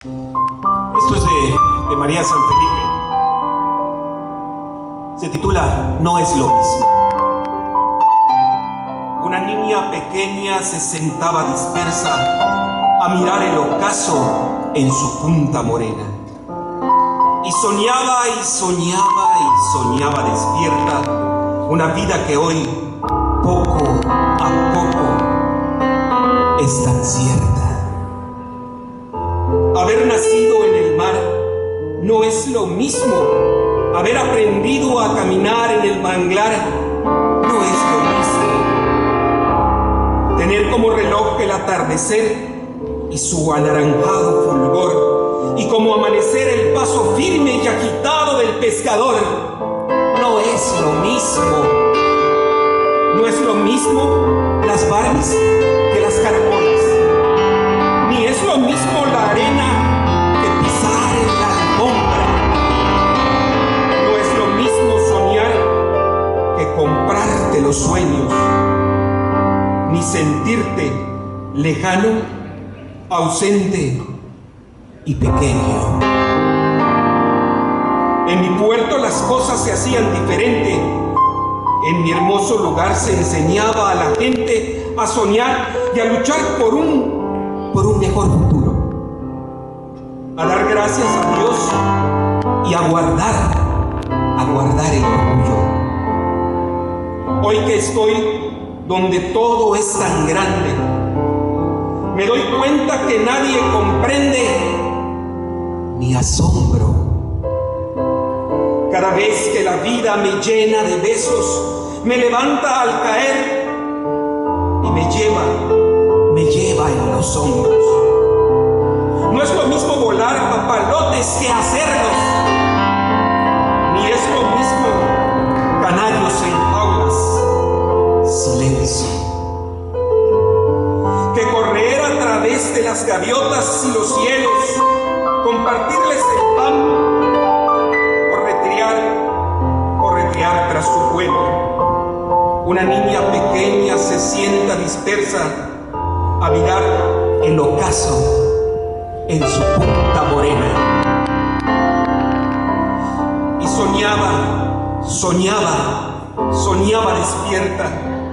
Esto es de María San Felipe. Se titula No es lo mismo. Una niña pequeña se sentaba dispersa a mirar el ocaso en su punta morena. Y soñaba y soñaba y soñaba despierta una vida que hoy, poco a poco, es tan cierta. Haber nacido en el mar no es lo mismo. Haber aprendido a caminar en el manglar no es lo mismo. Tener como reloj el atardecer y su anaranjado fulgor, y como amanecer el paso firme y agitado del pescador, no es lo mismo. No es lo mismo las Barbies que las caracolas, ni es lo mismo la arena que pisar en la alfombra. No es lo mismo soñar que comprarte los sueños, ni sentirte lejano, ausente y pequeño. En mi puerto las cosas se hacían diferente. En mi hermoso lugar se enseñaba a la gente a soñar y a luchar por un mejor futuro, a dar gracias a Dios y a guardar el orgullo. Hoy que estoy donde todo es tan grande, me doy cuenta que nadie comprende mi asombro. Cada vez que la vida me llena de besos, me levanta al caer y me lleva en los hombros. No es lo mismo volar papalotes que hacerlos, ni es lo mismo canarios en jaulas, silencio, que correr a través de las gaviotas y los cielos, compartirles el pan, corretear tras su vuelo. Una niña pequeña se sienta dispersa a mirar el ocaso en su punta morena. Y soñaba despierta.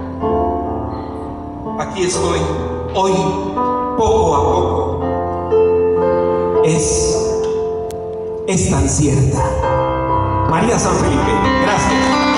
Aquí estoy, hoy, poco a poco. Es tan cierta. María San Felipe, gracias.